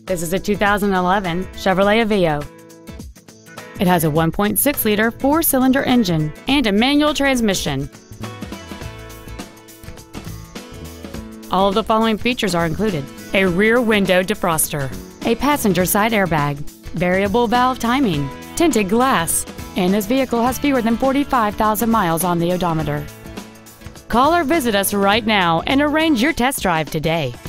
This is a 2011 Chevrolet Aveo. It has a 1.6-liter four-cylinder engine and a manual transmission. All of the following features are included: a rear window defroster, a passenger side airbag, variable valve timing, tinted glass, and this vehicle has fewer than 45,000 miles on the odometer. Call or visit us right now and arrange your test drive today.